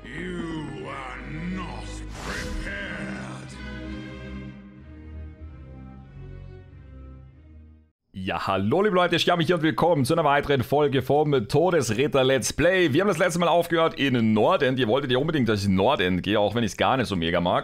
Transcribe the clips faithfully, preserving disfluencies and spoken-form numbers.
You are not prepared. Ja, hallo liebe Leute, ich bin hier und willkommen zu einer weiteren Folge vom Todesritter Let's Play. Wir haben das letzte Mal aufgehört in Nordend. Ihr wolltet ja unbedingt, dass ich in Nordend gehe, auch wenn ich es gar nicht so mega mag.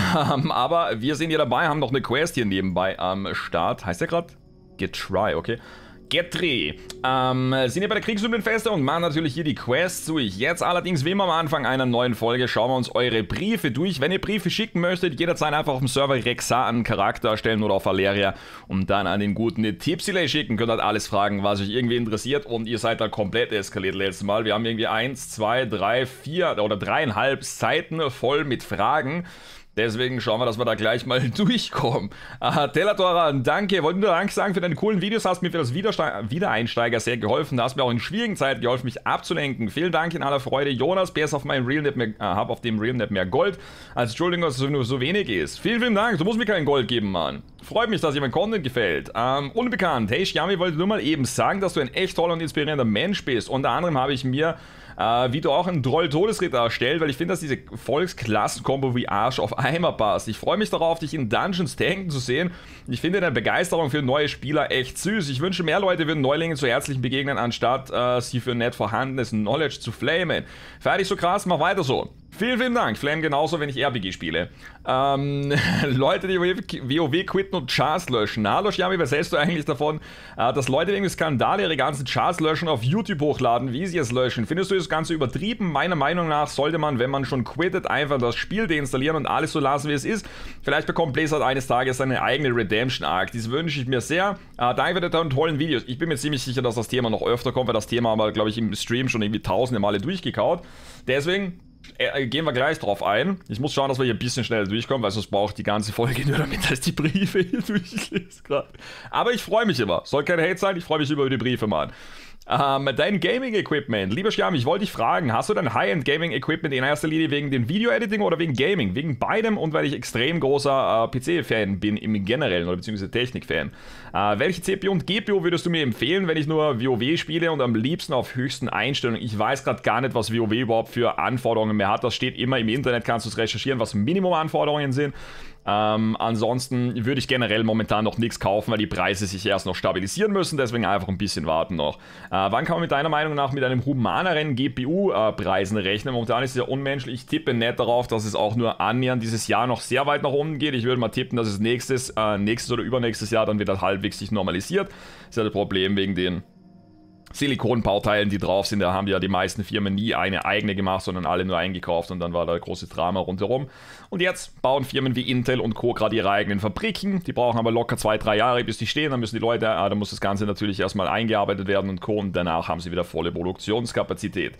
Aber wir sind hier dabei, haben noch eine Quest hier nebenbei am Start. Heißt der gerade? Get Try, okay. Getri. Ähm, sind hier bei der Kriegshymnenfeste und machen natürlich hier die Quests durch. Jetzt allerdings, wie immer am Anfang einer neuen Folge, schauen wir uns eure Briefe durch. Wenn ihr Briefe schicken möchtet, jederzeit einfach auf dem Server Rexar einen Charakter erstellen oder auf Valeria und dann an den guten Tipsilay schicken. Könnt halt alles fragen, was euch irgendwie interessiert und ihr seid da komplett eskaliert letztes Mal. Wir haben irgendwie eins, zwei, drei, vier oder dreieinhalb Seiten voll mit Fragen. Deswegen schauen wir, dass wir da gleich mal durchkommen. Uh, Telatora, danke. Wollte nur Danke sagen für deine coolen Videos. Hast mir für das Wiederste Wiedereinsteiger sehr geholfen. Du hast mir auch in schwierigen Zeiten geholfen, mich abzulenken. Vielen Dank in aller Freude. Jonas, B S auf meinem Realnet mehr, äh, hab auf dem Realnet mehr Gold. Als Entschuldigung, dass es nur so wenig ist. Vielen, vielen Dank. Du musst mir kein Gold geben, Mann. Freut mich, dass dir mein Content gefällt. Ähm, unbekannt. Hey, Xiami, wollte nur mal eben sagen, dass du ein echt toller und inspirierender Mensch bist. Unter anderem habe ich mir Uh, wie du auch einen Troll-Todesritter erstellt, weil ich finde, dass diese Volksklassen-Kombo wie Arsch auf Eimer passt. Ich freue mich darauf, dich in Dungeons tanken zu sehen. Ich finde deine Begeisterung für neue Spieler echt süß. Ich wünsche, mehr Leute würden Neulingen zu herzlichen begegnen, anstatt uh, sie für nicht vorhandenes Knowledge zu flamen. Fertig so krass, mach weiter so. Vielen, vielen Dank. Flame genauso, wenn ich R P G spiele. Ähm, Leute, die WoW quitten und Chars löschen. Hallo Xiami, was hältst du eigentlich davon, äh, dass Leute wegen des Skandal ihre ganzen Chars löschen, auf YouTube hochladen, wie sie es löschen? Findest du das Ganze übertrieben? Meiner Meinung nach sollte man, wenn man schon quittet, einfach das Spiel deinstallieren und alles so lassen, wie es ist. Vielleicht bekommt Blizzard eines Tages seine eigene Redemption-Arc. Dies wünsche ich mir sehr. Äh, danke für deine tollen Videos. Ich bin mir ziemlich sicher, dass das Thema noch öfter kommt, weil das Thema haben wir, glaube ich, im Stream schon irgendwie tausende Male durchgekaut. Deswegen Äh, gehen wir gleich drauf ein. Ich muss schauen, dass wir hier ein bisschen schneller durchkommen, weil sonst brauche ich die ganze Folge nur damit, dass ich die Briefe hier durchlese gerade. Aber ich freue mich immer. Soll kein Hate sein, ich freue mich über die Briefe, Mann. Ähm, dein Gaming-Equipment. Lieber Xiami, ich wollte dich fragen, hast du dein High-End-Gaming-Equipment in erster Linie wegen dem Video-Editing oder wegen Gaming? Wegen beidem und weil ich extrem großer äh, P C-Fan bin im Generellen oder beziehungsweise Technik-Fan. Äh, welche C P U und G P U würdest du mir empfehlen, wenn ich nur WoW spiele und am liebsten auf höchsten Einstellungen? Ich weiß gerade gar nicht, was WoW überhaupt für Anforderungen mehr hat. Das steht immer im Internet, kannst du es recherchieren, was Minimum-Anforderungen sind. Ähm, ansonsten würde ich generell momentan noch nichts kaufen, weil die Preise sich erst noch stabilisieren müssen, deswegen einfach ein bisschen warten noch. Äh, wann kann man mit deiner Meinung nach mit einem humaneren G P U-Preisen äh, rechnen? Momentan ist es ja unmenschlich. Ich tippe nicht darauf, dass es auch nur annähernd dieses Jahr noch sehr weit nach unten geht. Ich würde mal tippen, dass es nächstes, äh, nächstes oder übernächstes Jahr dann wieder halbwegs sich normalisiert. Das ist ja das Problem wegen den Silikonbauteilen, die drauf sind. Da haben ja die meisten Firmen nie eine eigene gemacht, sondern alle nur eingekauft und dann war da große Drama rundherum. Und jetzt bauen Firmen wie Intel und Co. gerade ihre eigenen Fabriken. Die brauchen aber locker zwei, drei Jahre, bis die stehen. Dann müssen die Leute, äh, dann muss das Ganze natürlich erstmal eingearbeitet werden und Co. Und danach haben sie wieder volle Produktionskapazität.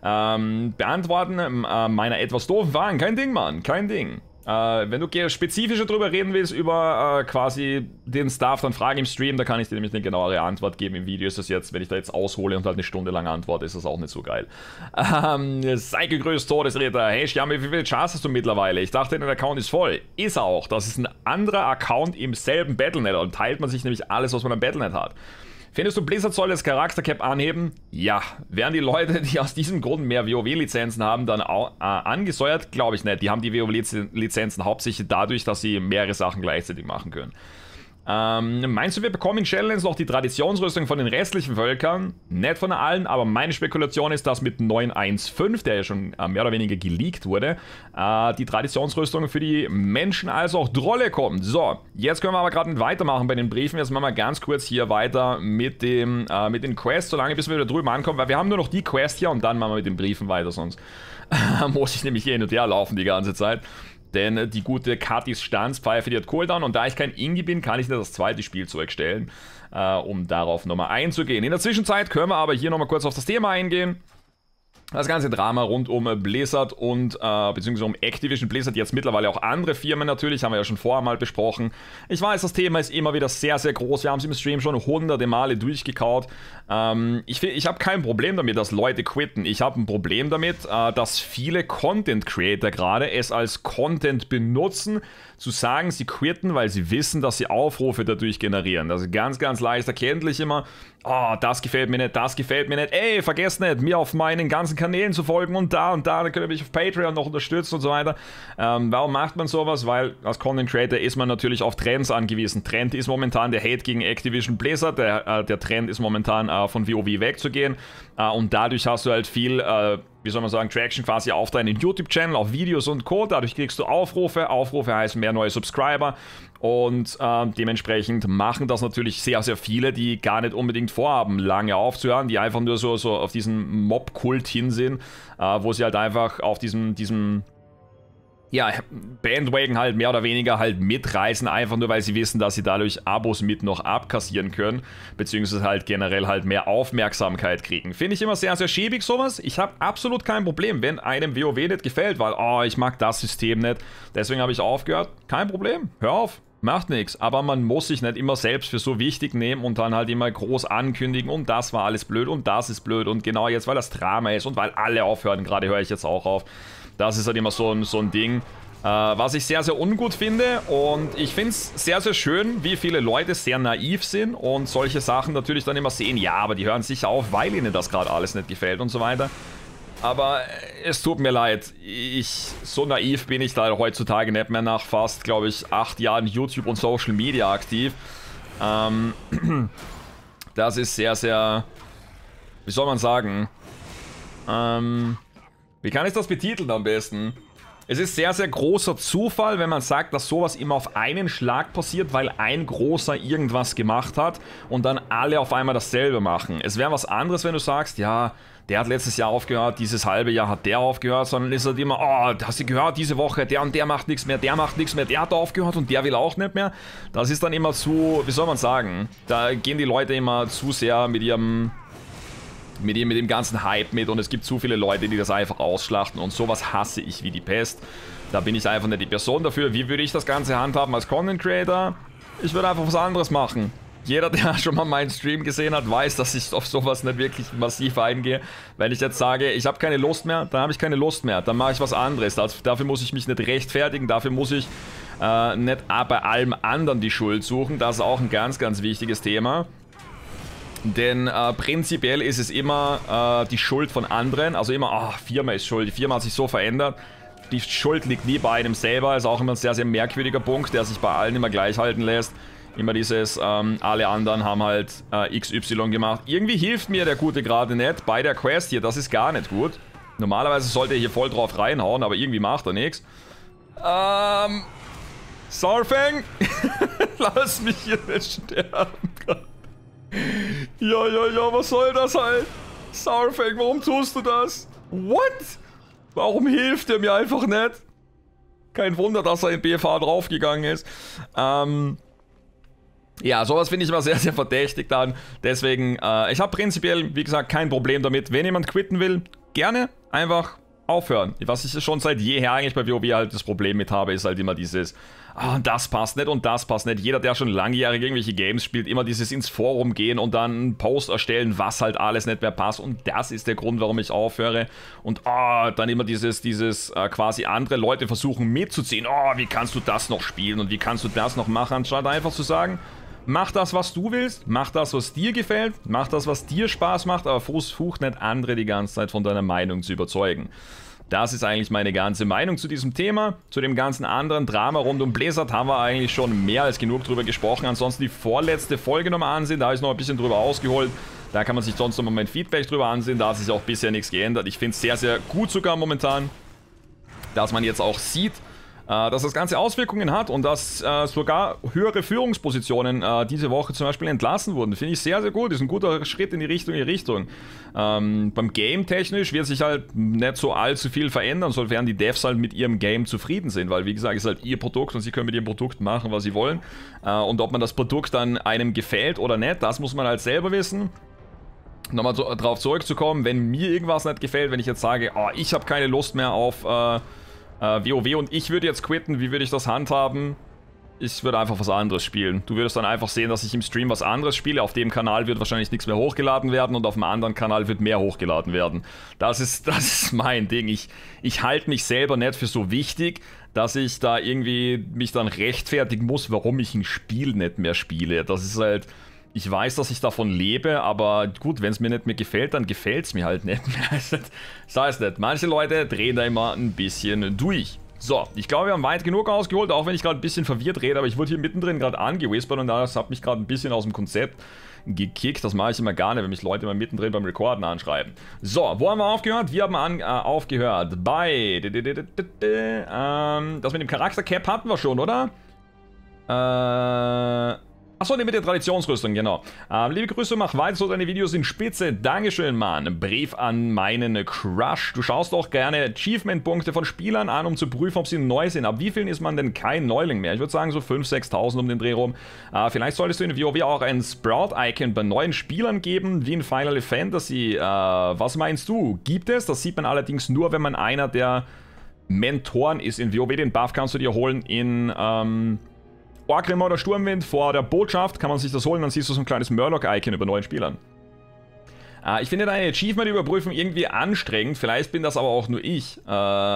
Ähm, beantworten äh, meiner etwas doofen Fragen. Kein Ding, Mann. Kein Ding. Äh, wenn du spezifischer drüber reden willst, über äh, quasi den Stuff, dann frage im Stream, da kann ich dir nämlich eine genauere Antwort geben. Im Video ist das jetzt, wenn ich da jetzt aushole und halt eine Stunde lang antworte, ist das auch nicht so geil. Ähm, sei gegrüßt, Todesritter. Hey, Xiami, wie viele Chars hast du mittlerweile? Ich dachte, dein Account ist voll. Ist er auch. Das ist ein anderer Account im selben Battlenet und teilt man sich nämlich alles, was man am Battlenet hat. Findest du, Blizzard soll das Charaktercap anheben? Ja. Wären die Leute, die aus diesem Grund mehr WoW-Lizenzen haben, dann auch, äh, angesäuert? Glaube ich nicht. Die haben die WoW-Lizenzen hauptsächlich dadurch, dass sie mehrere Sachen gleichzeitig machen können. Ähm, meinst du, wir bekommen in Shadowlands noch die Traditionsrüstung von den restlichen Völkern? Nicht von allen, aber meine Spekulation ist, dass mit neun eins fünf, der ja schon äh, mehr oder weniger geleakt wurde, äh, die Traditionsrüstung für die Menschen als auch Trolle kommt. So, jetzt können wir aber gerade weitermachen bei den Briefen. Jetzt machen wir ganz kurz hier weiter mit, dem, äh, mit den Quests, solange bis wir wieder drüben ankommen, weil wir haben nur noch die Quest hier und dann machen wir mit den Briefen weiter, sonst muss ich nämlich hier hin und her laufen die ganze Zeit. Denn die gute Katis Stanzpfeife, die hat Cooldown und da ich kein Ingi bin, kann ich nicht das zweite Spielzeug stellen, äh, um darauf nochmal einzugehen. In der Zwischenzeit können wir aber hier nochmal kurz auf das Thema eingehen. Das ganze Drama rund um Blizzard und, äh, beziehungsweise um Activision Blizzard, jetzt mittlerweile auch andere Firmen natürlich, haben wir ja schon vorher mal besprochen. Ich weiß, das Thema ist immer wieder sehr, sehr groß, wir haben es im Stream schon hunderte Male durchgekaut. Ähm, ich ich habe kein Problem damit, dass Leute quitten. Ich habe ein Problem damit, äh, dass viele Content Creator gerade es als Content benutzen, zu sagen, sie quitten, weil sie wissen, dass sie Aufrufe dadurch generieren. Das ist ganz, ganz leicht erkenntlich immer. Oh, das gefällt mir nicht, das gefällt mir nicht. Ey, vergesst nicht, mir auf meinen ganzen Kanälen zu folgen und da und da, dann könnt ihr mich auf Patreon noch unterstützen und so weiter. Ähm, warum macht man sowas? Weil als Content Creator ist man natürlich auf Trends angewiesen. Trend ist momentan der Hate gegen Activision Blizzard, der, äh, der Trend ist momentan äh, von WoW wegzugehen äh, und dadurch hast du halt viel, äh, wie soll man sagen, Traction quasi auf deinen YouTube-Channel, auf Videos und Co. Dadurch kriegst du Aufrufe, Aufrufe heißen mehr neue Subscriber. Und äh, dementsprechend machen das natürlich sehr, sehr viele, die gar nicht unbedingt vorhaben, lange aufzuhören, die einfach nur so, so auf diesen Mob-Kult hin sind, äh, wo sie halt einfach auf diesem, diesem ja, Bandwagon halt mehr oder weniger halt mitreißen, einfach nur weil sie wissen, dass sie dadurch Abos mit noch abkassieren können, beziehungsweise halt generell halt mehr Aufmerksamkeit kriegen. Finde ich immer sehr, sehr schäbig sowas. Ich habe absolut kein Problem, wenn einem WoW nicht gefällt, weil, oh, ich mag das System nicht, deswegen habe ich aufgehört. Kein Problem, hör auf. Macht nichts, aber man muss sich nicht immer selbst für so wichtig nehmen und dann halt immer groß ankündigen und das war alles blöd und das ist blöd und genau jetzt, weil das Drama ist und weil alle aufhören, gerade höre ich jetzt auch auf. Das ist halt immer so ein, so ein Ding, äh, was ich sehr, sehr ungut finde und ich finde es sehr, sehr schön, wie viele Leute sehr naiv sind und solche Sachen natürlich dann immer sehen, ja, aber die hören sicher auf, weil ihnen das gerade alles nicht gefällt und so weiter. Aber es tut mir leid, ich, so naiv bin ich da heutzutage nicht mehr nach fast, glaube ich, acht Jahren YouTube und Social Media aktiv. Ähm, das ist sehr, sehr, wie soll man sagen, ähm, wie kann ich das betiteln am besten? Es ist sehr, sehr großer Zufall, wenn man sagt, dass sowas immer auf einen Schlag passiert, weil ein Großer irgendwas gemacht hat und dann alle auf einmal dasselbe machen. Es wäre was anderes, wenn du sagst, ja, der hat letztes Jahr aufgehört, dieses halbe Jahr hat der aufgehört, sondern ist halt immer, oh, hast du gehört, diese Woche, der und der macht nichts mehr, der macht nichts mehr, der hat aufgehört und der will auch nicht mehr. Das ist dann immer zu, wie soll man sagen, da gehen die Leute immer zu sehr mit ihrem, mit, mit dem ganzen Hype mit und es gibt zu viele Leute, die das einfach ausschlachten und sowas hasse ich wie die Pest. Da bin ich einfach nicht die Person dafür. Wie würde ich das Ganze handhaben als Content Creator? Ich würde einfach was anderes machen. Jeder, der schon mal meinen Stream gesehen hat, weiß, dass ich auf sowas nicht wirklich massiv eingehe. Wenn ich jetzt sage, ich habe keine Lust mehr, dann habe ich keine Lust mehr. Dann mache ich was anderes. Das, dafür muss ich mich nicht rechtfertigen. Dafür muss ich äh, nicht bei allem anderen die Schuld suchen. Das ist auch ein ganz, ganz wichtiges Thema. Denn äh, prinzipiell ist es immer äh, die Schuld von anderen. Also immer, ah, oh, Firma ist schuld. Die Firma hat sich so verändert. Die Schuld liegt nie bei einem selber. Ist auch immer ein sehr, sehr merkwürdiger Punkt, der sich bei allen immer gleich halten lässt. Immer dieses, ähm, alle anderen haben halt äh, X Y gemacht. Irgendwie hilft mir der Gute gerade nicht bei der Quest hier. Das ist gar nicht gut. Normalerweise sollte er hier voll drauf reinhauen, aber irgendwie macht er nichts. Ähm... Sarfang? Lass mich hier nicht sterben. Ja, ja, ja, was soll das halt? Sarfang, warum tust du das? What? Warum hilft er mir einfach nicht? Kein Wunder, dass er in B F A draufgegangen ist. Ähm... Ja, sowas finde ich immer sehr, sehr verdächtig dann. Deswegen, äh, ich habe prinzipiell, wie gesagt, kein Problem damit. Wenn jemand quitten will, gerne einfach aufhören. Was ich schon seit jeher eigentlich bei WoW halt das Problem mit habe, ist halt immer dieses, ah, oh, das passt nicht und das passt nicht. Jeder, der schon langjährig irgendwelche Games spielt, immer dieses ins Forum gehen und dann einen Post erstellen, was halt alles nicht mehr passt. Und das ist der Grund, warum ich aufhöre. Und oh, dann immer dieses, dieses äh, quasi andere Leute versuchen mitzuziehen. Oh, wie kannst du das noch spielen und wie kannst du das noch machen, anstatt einfach zu sagen, mach das, was du willst, mach das, was dir gefällt, mach das, was dir Spaß macht, aber versuch nicht andere die ganze Zeit von deiner Meinung zu überzeugen. Das ist eigentlich meine ganze Meinung zu diesem Thema. Zu dem ganzen anderen Drama rund um Blizzard haben wir eigentlich schon mehr als genug drüber gesprochen. Ansonsten die vorletzte Folge nochmal ansehen, da ist noch ein bisschen drüber ausgeholt. Da kann man sich sonst nochmal mein Feedback drüber ansehen, da hat sich auch bisher nichts geändert. Ich finde es sehr, sehr gut sogar momentan, dass man jetzt auch sieht, dass das Ganze Auswirkungen hat und dass äh, sogar höhere Führungspositionen äh, diese Woche zum Beispiel entlassen wurden. Finde ich sehr, sehr gut. Ist ein guter Schritt in die richtige Richtung. Ähm, beim Game technisch wird sich halt nicht so allzu viel verändern, sofern die Devs halt mit ihrem Game zufrieden sind, weil wie gesagt, es ist halt ihr Produkt und sie können mit ihrem Produkt machen, was sie wollen. Äh, und ob man das Produkt dann einem gefällt oder nicht, das muss man halt selber wissen. Nochmal so, darauf zurückzukommen, wenn mir irgendwas nicht gefällt, wenn ich jetzt sage, oh, ich habe keine Lust mehr auf äh, Uh, WoW und ich würde jetzt quitten, wie würde ich das handhaben? Ich würde einfach was anderes spielen. Du würdest dann einfach sehen, dass ich im Stream was anderes spiele. Auf dem Kanal wird wahrscheinlich nichts mehr hochgeladen werden und auf dem anderen Kanal wird mehr hochgeladen werden. Das ist, das ist mein Ding. Ich, ich halte mich selber nicht für so wichtig, dass ich da irgendwie mich dann rechtfertigen muss, warum ich ein Spiel nicht mehr spiele. Das ist halt... ich weiß, dass ich davon lebe, aber gut, wenn es mir nicht mehr gefällt, dann gefällt es mir halt nicht mehr. Das heißt nicht, manche Leute drehen da immer ein bisschen durch. So, ich glaube, wir haben weit genug ausgeholt, auch wenn ich gerade ein bisschen verwirrt rede, aber ich wurde hier mittendrin gerade angewispert und das hat mich gerade ein bisschen aus dem Konzept gekickt. Das mache ich immer gar nicht, wenn mich Leute immer mittendrin beim Recorden anschreiben. So, wo haben wir aufgehört? Wir haben an, äh, aufgehört bei... Ähm, das mit dem Charakter-Cap hatten wir schon, oder? Äh... Achso, ne, mit der Traditionsrüstung, genau. Ähm, liebe Grüße, mach weiter so, deine Videos sind spitze. Dankeschön, Mann. Brief an meinen Crush. Du schaust doch gerne Achievement-Punkte von Spielern an, um zu prüfen, ob sie neu sind. Ab wie vielen ist man denn kein Neuling mehr? Ich würde sagen so fünftausend, sechstausend um den Dreh rum. Äh, vielleicht solltest du in WoW auch ein Sprout-Icon bei neuen Spielern geben, wie in Final Fantasy. Äh, was meinst du? Gibt es? Das sieht man allerdings nur, wenn man einer der Mentoren ist in WoW. Den Buff kannst du dir holen in... Ähm, Orgrimmar oder Sturmwind vor der Botschaft, kann man sich das holen, dann siehst du so ein kleines Murloc-Icon über neuen Spielern. Äh, ich finde deine Achievement-Überprüfung irgendwie anstrengend, vielleicht bin das aber auch nur ich. Äh,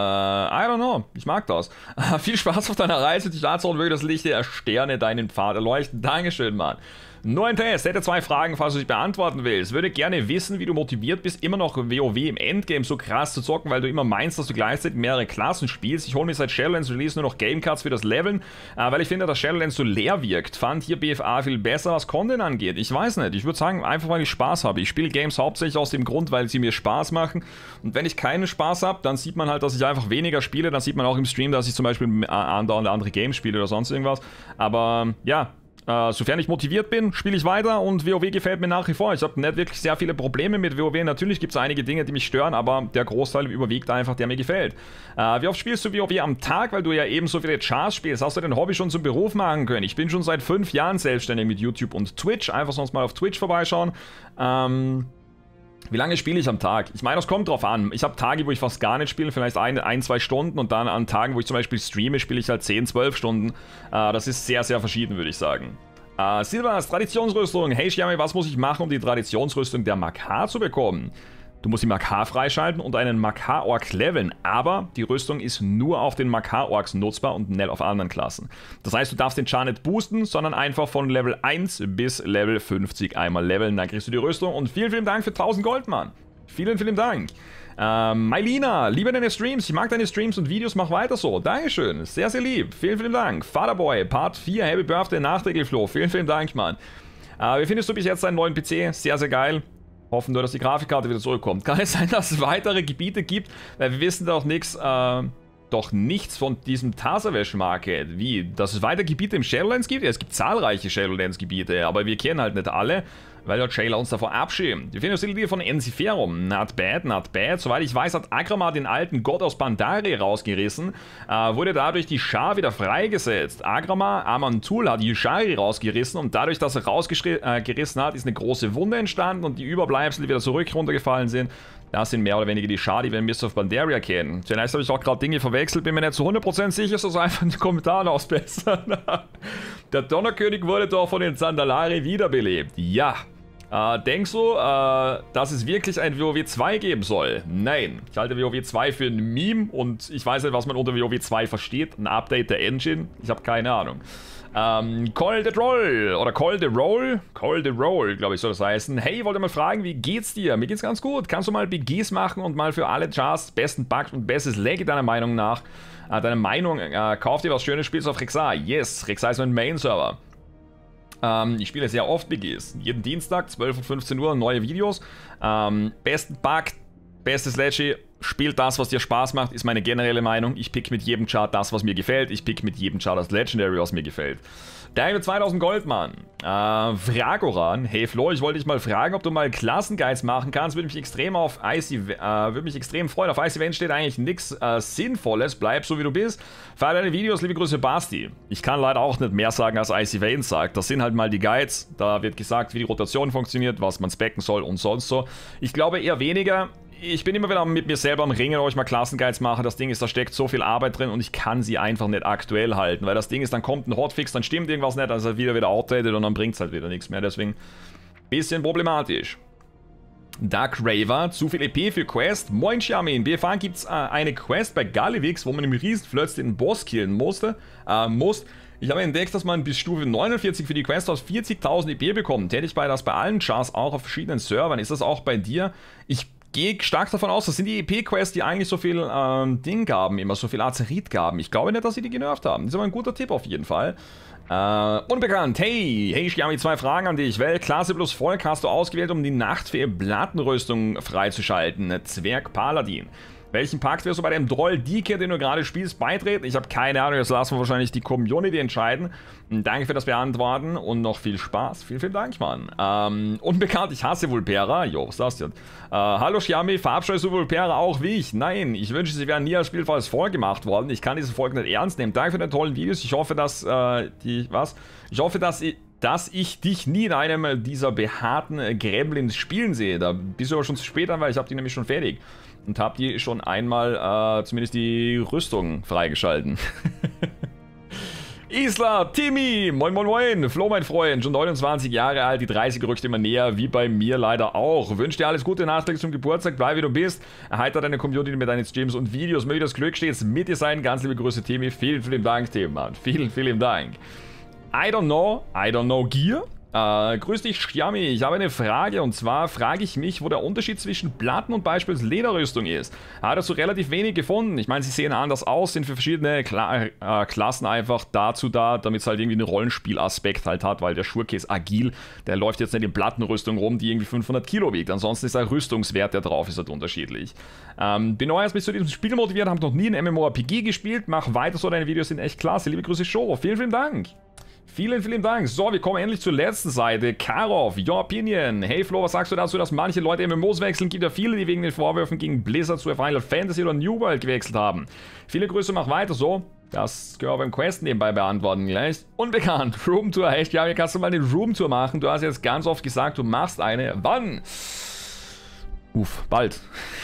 I don't know, ich mag das. Äh, viel Spaß auf deiner Reise, die Startzone möge das Licht der Sterne deinen Pfad erleuchten. Dankeschön, Mann. Neuen Test, hätte zwei Fragen, falls du sie beantworten willst. Würde gerne wissen, wie du motiviert bist, immer noch WoW im Endgame so krass zu zocken, weil du immer meinst, dass du gleichzeitig mehrere Klassen spielst. Ich hole mir seit Shadowlands Release nur noch Gamecards für das Leveln, äh, weil ich finde, dass Shadowlands so leer wirkt. Fand hier B F A viel besser, was Content angeht. Ich weiß nicht, ich würde sagen, einfach weil ich Spaß habe. Ich spiele Games hauptsächlich aus dem Grund, weil sie mir Spaß machen. Und wenn ich keinen Spaß habe, dann sieht man halt, dass ich einfach weniger spiele. Dann sieht man auch im Stream, dass ich zum Beispiel andauernd andere Games spiele oder sonst irgendwas. Aber ja, Uh, sofern ich motiviert bin, spiele ich weiter und WoW gefällt mir nach wie vor. Ich habe nicht wirklich sehr viele Probleme mit WoW. Natürlich gibt es einige Dinge, die mich stören, aber der Großteil überwiegt einfach, der mir gefällt. Uh, wie oft spielst du WoW am Tag, weil du ja eben so viele Chars spielst? Hast du dein Hobby schon zum Beruf machen können? Ich bin schon seit fünf Jahren selbstständig mit YouTube und Twitch. Einfach sonst mal auf Twitch vorbeischauen. Ähm... Wie lange spiele ich am Tag? Ich meine, das kommt drauf an. Ich habe Tage, wo ich fast gar nicht spiele, vielleicht ein, ein, zwei Stunden und dann an Tagen, wo ich zum Beispiel streame, spiele ich halt zehn, zwölf Stunden. Äh, das ist sehr, sehr verschieden, würde ich sagen. Äh, Silvas, Traditionsrüstung. Hey Xiaomi, was muss ich machen, um die Traditionsrüstung der Makar zu bekommen? Du musst die Makar freischalten und einen Makar-Ork leveln, aber die Rüstung ist nur auf den Makar-Orks nutzbar und nicht auf anderen Klassen. Das heißt, du darfst den Char nicht boosten, sondern einfach von Level eins bis Level fünfzig einmal leveln, dann kriegst du die Rüstung und vielen, vielen Dank für tausend Gold, Mann. Vielen, vielen Dank. Ähm, Mylina, liebe deine Streams, ich mag deine Streams und Videos, mach weiter so. Dankeschön, sehr, sehr lieb. Vielen, vielen Dank. Fatherboy, Part vier, Happy Birthday, nachträglich Flo. Vielen, vielen Dank, Mann. Äh, wie findest du bis jetzt deinen neuen P C? Sehr, sehr geil. Hoffen nur, dass die Grafikkarte wieder zurückkommt. Kann es sein, dass es weitere Gebiete gibt? Weil wir wissen doch nichts, äh, doch nichts von diesem Tazavesh Market. Wie? Dass es weitere Gebiete im Shadowlands gibt? Ja, es gibt zahlreiche Shadowlands Gebiete, aber wir kennen halt nicht alle, weil der Trailer uns davor abschirmt. Wir finden das Lied von Ensiferum. Not bad, not bad. Soweit ich weiß, hat Agrammar den alten Gott aus Pandari rausgerissen, äh, wurde dadurch die Schar wieder freigesetzt. Agrammar, Amantul, hat die Shari rausgerissen und dadurch, dass er rausgerissen hat, ist eine große Wunde entstanden und die Überbleibsel, die wieder zurück runtergefallen sind, das sind mehr oder weniger die Schar, die wir in Mist of Pandaria kennen. Vielleicht habe ich auch gerade Dinge verwechselt, bin mir nicht zu hundert Prozent sicher, ist das einfach in den Kommentaren ausbessern. Der Donnerkönig wurde doch von den Zandalari wiederbelebt. Ja. Äh, denkst du, äh, dass es wirklich ein WoW zwei geben soll? Nein. Ich halte WoW zwei für ein Meme und ich weiß nicht, was man unter WoW zwei versteht. Ein Update der Engine? Ich habe keine Ahnung. Ähm, Call the Roll oder Call the Roll? Call the Roll, glaube ich, soll das heißen. Hey, wollte mal fragen, wie geht's dir? Mir geht's ganz gut. Kannst du mal B Gs machen und mal für alle Chars besten Bugs und bestes Leg deiner Meinung nach? Äh, deine Meinung, äh, kauf dir was Schönes, spielst auf Rexar. Yes, Rexar ist mein Main-Server. Ähm, ich spiele sehr oft B Gs. Jeden Dienstag, zwölf und fünfzehn Uhr, neue Videos. Ähm, besten Bug, bestes Leggy. Spielt das, was dir Spaß macht, ist meine generelle Meinung. Ich pick mit jedem Chart das, was mir gefällt. Ich pick mit jedem Chart das Legendary, was mir gefällt. Der mit zweitausend Gold, Mann. Äh, Vragoran. Hey Flo, ich wollte dich mal fragen, ob du mal Klassenguides machen kannst. Würde mich extrem auf Icy, äh, würde mich extrem freuen. Auf Icy Event steht eigentlich nichts äh, Sinnvolles. Bleib so, wie du bist. Feier deine Videos, liebe Grüße, Basti. Ich kann leider auch nicht mehr sagen, als Icy Event sagt. Das sind halt mal die Guides. Da wird gesagt, wie die Rotation funktioniert, was man specken soll und sonst so. Ich glaube eher weniger. Ich bin immer wieder mit mir selber am Ringen, ob ich mal Klassenguides mache. Das Ding ist, da steckt so viel Arbeit drin und ich kann sie einfach nicht aktuell halten. Weil das Ding ist, dann kommt ein Hotfix, dann stimmt irgendwas nicht, dann ist er wieder wieder outdated und dann bringt es halt wieder nichts mehr. Deswegen ein bisschen problematisch. Dark Raver, zu viel E P für Quest. Moin Xiaomi, in B F A gibt es äh, eine Quest bei Gallivix, wo man im Riesenflötz den Boss killen musste, äh, muss. Ich habe entdeckt, dass man bis Stufe neunundvierzig für die Quest aus vierzigtausend E P bekommt. Hätte ich bei das bei allen Chars auch auf verschiedenen Servern. Ist das auch bei dir? Ich gehe stark davon aus, das sind die E P-Quests, die eigentlich so viel ähm, Ding gaben, immer so viel Azerit gaben. Ich glaube nicht, dass sie die genervt haben. Das ist aber ein guter Tipp auf jeden Fall. Äh, unbekannt, hey, hey Xiaomi, zwei Fragen an dich. Weltklasse plus Volk hast du ausgewählt, um die Nachtfee Plattenrüstung freizuschalten? Zwerg Paladin. Welchen Pakt wirst du bei dem Droll D K, den du gerade spielst, beitreten? Ich habe keine Ahnung, das lassen wir wahrscheinlich die Community entscheiden. Danke für das Beantworten und noch viel Spaß. Vielen, vielen Dank, Mann. Ähm, unbekannt, ich hasse Vulpera. Jo, was ist das denn? Äh, hallo Xiaomi, verabscheust du Vulpera auch wie ich? Nein, ich wünsche, sie wären nie als Spielfall vorgemacht worden. Ich kann diese Folge nicht ernst nehmen. Danke für deine tollen Videos. Ich hoffe, dass äh, die, was? Ich hoffe, dass ich... dass ich dich nie in einem dieser behaarten Gremlins spielen sehe. Da bist du aber schon zu spät an, weil ich habe die nämlich schon fertig. Und habe die schon einmal, äh, zumindest die Rüstung freigeschalten. Isla, Timmy, moin moin moin, Flo mein Freund, schon neunundzwanzig Jahre alt, die dreißig rückt immer näher, wie bei mir leider auch. Wünsche dir alles Gute nachträglich zum Geburtstag, bleib wie du bist, erheiter deine Community mit deinen Streams und Videos, möge das Glück stets mit dir sein, ganz liebe Grüße Timmy, vielen, vielen Dank Timmy, Mann, vielen, vielen Dank. I don't know, I don't know Gear. Äh, grüß dich Xiaomi, ich habe eine Frage und zwar frage ich mich, wo der Unterschied zwischen Platten und beispielsweise Lederrüstung ist. Hat dazu relativ wenig gefunden. Ich meine, sie sehen anders aus, sind für verschiedene Kla äh, Klassen einfach dazu da, damit es halt irgendwie einen Rollenspielaspekt halt hat, weil der Schurke ist agil, der läuft jetzt nicht in Plattenrüstung rum, die irgendwie fünfhundert Kilo wiegt. Ansonsten ist der Rüstungswert, der drauf ist, halt unterschiedlich. Ähm, bin neu erst bis zu diesem Spiel motiviert, habe noch nie ein MMORPG gespielt, mach weiter so, deine Videos sind echt klasse. Liebe Grüße Show, vielen, vielen Dank. Vielen, vielen Dank. So, wir kommen endlich zur letzten Seite. Karov, your opinion. Hey Flo, was sagst du dazu, dass manche Leute M M Os wechseln? Gibt ja viele, die wegen den Vorwürfen gegen Blizzard zu Final Fantasy oder New World gewechselt haben. Viele Grüße, mach weiter so. Das können wir beim Quest nebenbei beantworten gleich. Unbekannt, Roomtour. Hey, ja, wie kannst du mal eine Roomtour machen? Du hast jetzt ganz oft gesagt, du machst eine. Wann? Uff, bald.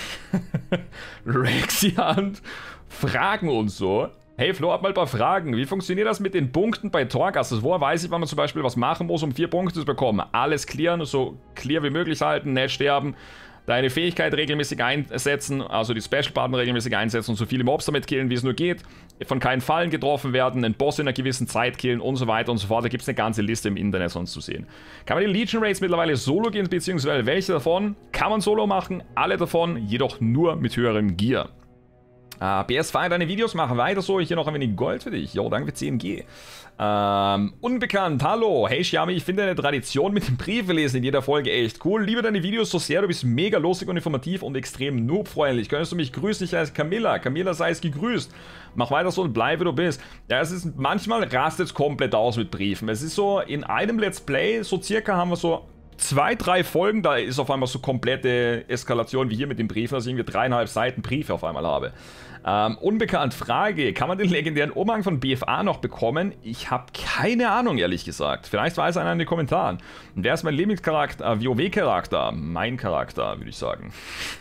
Rexiant fragen uns so. Hey Flo, hab mal ein paar Fragen. Wie funktioniert das mit den Punkten bei Torgas? Woher weiß ich, wann man zum Beispiel was machen muss, um vier Punkte zu bekommen? Alles clearen, so clear wie möglich halten, nicht sterben. Deine Fähigkeit regelmäßig einsetzen, also die Special-Partner regelmäßig einsetzen und so viele Mobs damit killen, wie es nur geht. Von keinen Fallen getroffen werden, einen Boss in einer gewissen Zeit killen und so weiter und so fort. Da gibt es eine ganze Liste im Internet sonst zu sehen. Kann man die Legion Raids mittlerweile solo gehen, beziehungsweise welche davon? Kann man solo machen, alle davon, jedoch nur mit höherem Gear. Uh, B S zwei, deine Videos machen weiter so. Hier noch ein wenig Gold für dich. Jo, danke für zehn G. Ähm, unbekannt, hallo. Hey Xiaomi, ich finde deine Tradition mit dem Briefe lesen in jeder Folge echt cool. Liebe deine Videos so sehr, du bist mega lustig und informativ und extrem noobfreundlich. Könntest du mich grüßen? Ich heiße Camilla. Camilla, sei es gegrüßt. Mach weiter so und bleib, wie du bist. Ja, es ist, manchmal rastet es komplett aus mit Briefen. Es ist so, in einem Let's Play, so circa haben wir so zwei, drei Folgen, da ist auf einmal so komplette Eskalation wie hier mit den Briefen, dass ich irgendwie dreieinhalb Seiten Briefe auf einmal habe. Ähm, unbekannt, Frage, kann man den legendären Umhang von B F A noch bekommen? Ich habe keine Ahnung, ehrlich gesagt. Vielleicht weiß einer in den Kommentaren. Und wer ist mein Lieblingscharakter? Äh, WoW-Charakter. Mein Charakter, würde ich sagen.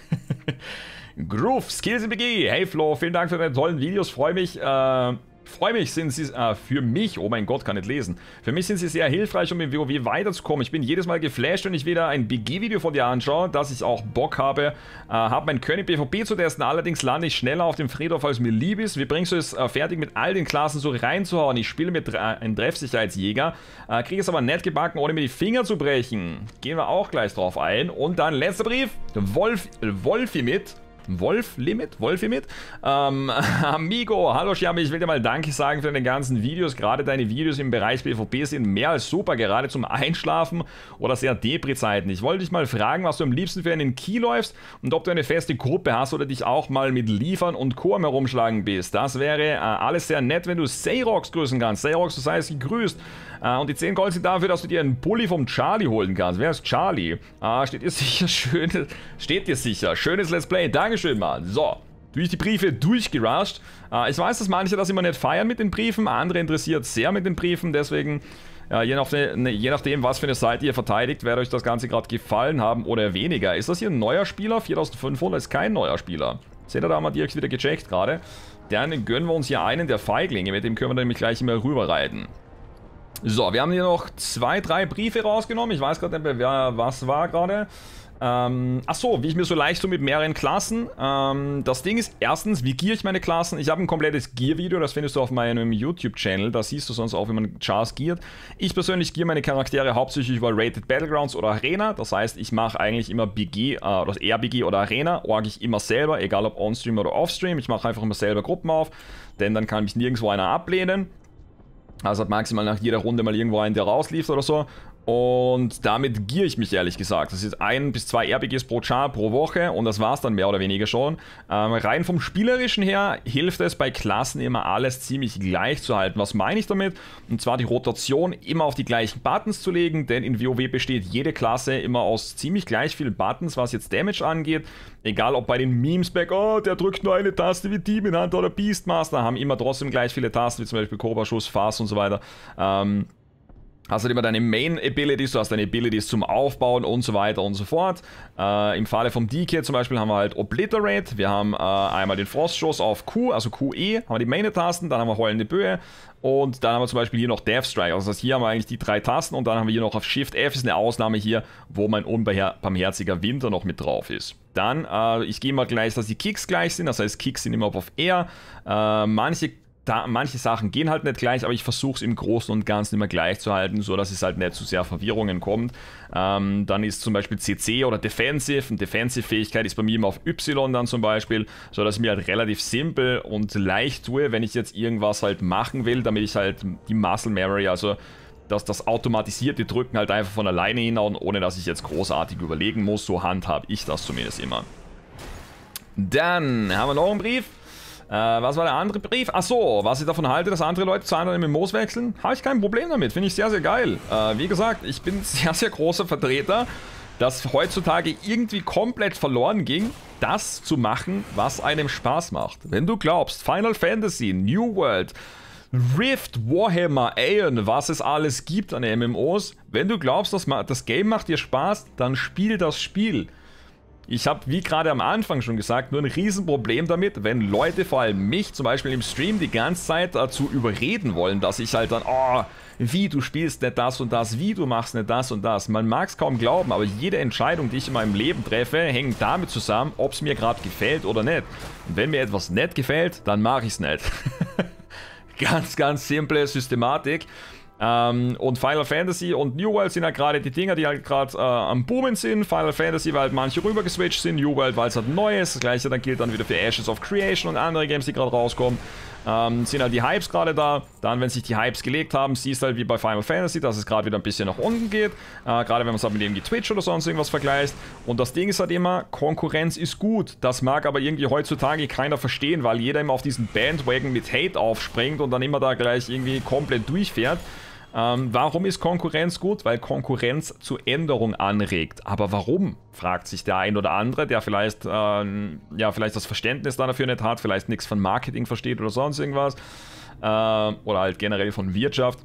Groove, Skills M P G. Hey Flo, vielen Dank für deine tollen Videos. Freue mich, äh... Freue mich, sind sie, äh, für mich, oh mein Gott, kann nicht lesen. Für mich sind sie sehr hilfreich, um im WoW weiterzukommen. Ich bin jedes Mal geflasht, wenn ich wieder ein B G-Video von dir anschaue, dass ich auch Bock habe, äh, habe mein König PvP zu testen. Allerdings lande ich schneller auf dem Friedhof, als mir lieb ist. Wie bringst du es äh, fertig, mit all den Klassen so reinzuhauen? Ich spiele mit äh, einem Treffsicherheitsjäger, äh, kriege es aber nett gebacken, ohne mir die Finger zu brechen. Gehen wir auch gleich drauf ein. Und dann letzter Brief, Wolf, Wolfi mit. Wolf Limit? Wolfi mit? Ähm, Amigo, hallo Xiaomi, ich will dir mal Danke sagen für deine ganzen Videos. Gerade deine Videos im Bereich PvP sind mehr als super, gerade zum Einschlafen oder sehr Depri-Zeiten. Ich wollte dich mal fragen, was du am liebsten für einen Key läufst und ob du eine feste Gruppe hast oder dich auch mal mit Liefern und Co. am herumschlagen bist. Das wäre äh, alles sehr nett, wenn du Sayrox grüßen kannst. Sayrox, du seist gegrüßt. Uh, und die zehn Gold sind dafür, dass du dir einen Pulli vom Charlie holen kannst. Wer ist Charlie? Uh, steht dir sicher, schön, steht dir sicher. Schönes Let's Play. Dankeschön, Mann. So, durch die Briefe durchgerusht. Uh, ich weiß, dass manche das immer nicht feiern mit den Briefen. Andere interessiert sehr mit den Briefen. Deswegen, uh, je, nach ne, je nachdem, was für eine Seite ihr verteidigt, wird euch das Ganze gerade gefallen haben oder weniger. Ist das hier ein neuer Spieler? viertausendfünfhundert ist kein neuer Spieler. Seht ihr, da haben wir direkt wieder gecheckt gerade. Dann gönnen wir uns hier einen der Feiglinge. Mit dem können wir nämlich gleich immer rüberreiten. So, wir haben hier noch zwei, drei Briefe rausgenommen. Ich weiß gerade nicht mehr, wer was war gerade. Ähm, achso, wie ich mir so leicht tue mit mehreren Klassen. Ähm, das Ding ist, erstens, wie gear ich meine Klassen? Ich habe ein komplettes Gear-Video, das findest du auf meinem YouTube-Channel. Da siehst du sonst auch, wie man Chars geart. Ich persönlich gear meine Charaktere hauptsächlich über Rated Battlegrounds oder Arena. Das heißt, ich mache eigentlich immer B G, äh, oder eher B G oder Arena. Org ich immer selber, egal ob on-stream oder off-stream. Ich mache einfach immer selber Gruppen auf, denn dann kann mich nirgendwo einer ablehnen. Also hat maximal nach jeder Runde mal irgendwo einen, der rauslief oder so. Und damit gear ich mich ehrlich gesagt. Das ist ein bis zwei R P Gs pro Char pro Woche und das war's dann mehr oder weniger schon. Ähm, rein vom Spielerischen her hilft es bei Klassen immer alles ziemlich gleich zu halten. Was meine ich damit? Und zwar die Rotation immer auf die gleichen Buttons zu legen, denn in WoW besteht jede Klasse immer aus ziemlich gleich vielen Buttons, was jetzt Damage angeht. Egal ob bei den Memes back, oh, der drückt nur eine Taste wie Demon Hunter oder Beastmaster, haben immer trotzdem gleich viele Tasten, wie zum Beispiel Cobra-Schuss, Fass und so weiter. Ähm, Hast halt immer deine Main-Abilities, du hast deine Abilities zum Aufbauen und so weiter und so fort. Äh, Im Falle vom D K zum Beispiel haben wir halt Obliterate, wir haben äh, einmal den Frostschuss auf Q, also Q E, haben wir die Main-Tasten, dann haben wir Heulende Böe und dann haben wir zum Beispiel hier noch Death Strike. Also das heißt, hier haben wir eigentlich die drei Tasten und dann haben wir hier noch auf Shift F, ist eine Ausnahme hier, wo mein unbarmherziger Winter noch mit drauf ist. Dann, äh, ich gehe mal gleich, dass die Kicks gleich sind, das heißt Kicks sind immer auf R, äh, manche Da, manche Sachen gehen halt nicht gleich, aber ich versuche es im Großen und Ganzen immer gleich zu halten, so dass es halt nicht zu sehr Verwirrungen kommt. Ähm, dann ist zum Beispiel C C oder Defensive. Eine Defensive-Fähigkeit ist bei mir immer auf Y dann zum Beispiel, so dass ich mir halt relativ simpel und leicht tue, wenn ich jetzt irgendwas halt machen will, damit ich halt die Muscle Memory, also dass das automatisierte Drücken halt einfach von alleine hinhauen, ohne dass ich jetzt großartig überlegen muss. So handhabe ich das zumindest immer. Dann haben wir noch einen Brief. Äh, was war der andere Brief? Achso, was ich davon halte, dass andere Leute zu anderen M M Os wechseln? Habe ich kein Problem damit, finde ich sehr, sehr geil. Äh, wie gesagt, ich bin sehr, sehr großer Vertreter, dass heutzutage irgendwie komplett verloren ging, das zu machen, was einem Spaß macht. Wenn du glaubst, Final Fantasy, New World, Rift, Warhammer, Aeon, was es alles gibt an M M Os, wenn du glaubst, dass das Game macht dir Spaß, dann spiel das Spiel. Ich habe, wie gerade am Anfang schon gesagt, nur ein Riesenproblem damit, wenn Leute, vor allem mich, zum Beispiel im Stream, die ganze Zeit dazu überreden wollen, dass ich halt dann, oh, wie, du spielst nicht das und das, wie, du machst nicht das und das. Man mag es kaum glauben, aber jede Entscheidung, die ich in meinem Leben treffe, hängt damit zusammen, ob es mir gerade gefällt oder nicht. Und wenn mir etwas nicht gefällt, dann mache ich es nicht. Ganz, ganz simple Systematik. Ähm, und Final Fantasy und New World sind halt gerade die Dinger, die halt gerade äh, am Boomen sind. Final Fantasy, weil halt manche rüber geswitcht sind. New World, weil es halt neu ist. Das gleiche dann gilt dann wieder für Ashes of Creation und andere Games, die gerade rauskommen. Ähm, sind halt die Hypes gerade da. Dann, wenn sich die Hypes gelegt haben, siehst du halt wie bei Final Fantasy, dass es gerade wieder ein bisschen nach unten geht. Äh, gerade wenn man es halt mit irgendwie Twitch oder sonst irgendwas vergleicht. Und das Ding ist halt immer, Konkurrenz ist gut. Das mag aber irgendwie heutzutage keiner verstehen, weil jeder immer auf diesen Bandwagon mit Hate aufspringt und dann immer da gleich irgendwie komplett durchfährt. Ähm, warum ist Konkurrenz gut? Weil Konkurrenz zu Änderung anregt. Aber warum? Fragt sich der ein oder andere, der vielleicht, äh, ja, vielleicht das Verständnis dafür nicht hat, vielleicht nichts von Marketing versteht oder sonst irgendwas. Äh, oder halt generell von Wirtschaft.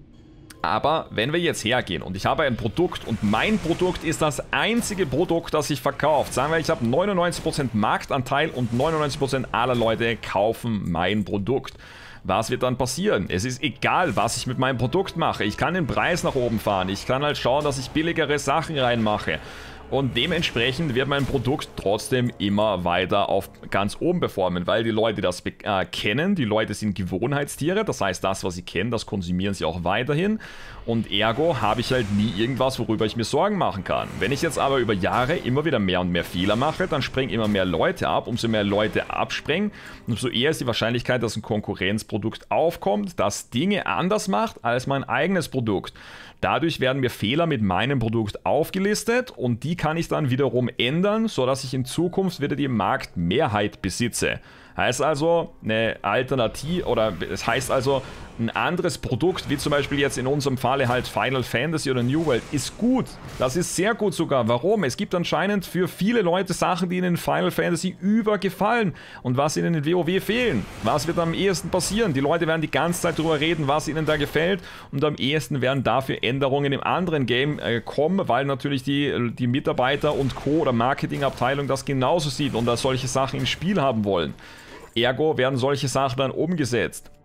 Aber wenn wir jetzt hergehen und ich habe ein Produkt und mein Produkt ist das einzige Produkt, das sich verkauft. Sagen wir, ich habe neunundneunzig Prozent Marktanteil und neunundneunzig Prozent aller Leute kaufen mein Produkt. Was wird dann passieren? Es ist egal, was ich mit meinem Produkt mache. Ich kann den Preis nach oben fahren. Ich kann halt schauen, dass ich billigere Sachen reinmache. Und dementsprechend wird mein Produkt trotzdem immer weiter auf ganz oben performen, weil die Leute das äh, kennen. Die Leute sind Gewohnheitstiere. Das heißt, das, was sie kennen, das konsumieren sie auch weiterhin. Und ergo habe ich halt nie irgendwas, worüber ich mir Sorgen machen kann. Wenn ich jetzt aber über Jahre immer wieder mehr und mehr Fehler mache, dann springen immer mehr Leute ab. Umso mehr Leute abspringen, umso eher ist die Wahrscheinlichkeit, dass ein Konkurrenzprodukt aufkommt, das Dinge anders macht als mein eigenes Produkt. Dadurch werden mir Fehler mit meinem Produkt aufgelistet und die kann ich dann wiederum ändern, sodass ich in Zukunft wieder die Marktmehrheit besitze. Heißt also, eine Alternative, oder es heißt also, ein anderes Produkt, wie zum Beispiel jetzt in unserem Falle halt Final Fantasy oder New World, ist gut. Das ist sehr gut sogar. Warum? Es gibt anscheinend für viele Leute Sachen, die ihnen in Final Fantasy übergefallen und was ihnen in WoW fehlen. Was wird am ehesten passieren? Die Leute werden die ganze Zeit darüber reden, was ihnen da gefällt und am ehesten werden dafür Änderungen im anderen Game äh, kommen, weil natürlich die, die Mitarbeiter und Co. oder Marketingabteilung das genauso sieht und da solche Sachen im Spiel haben wollen. Ergo werden solche Sachen dann umgesetzt.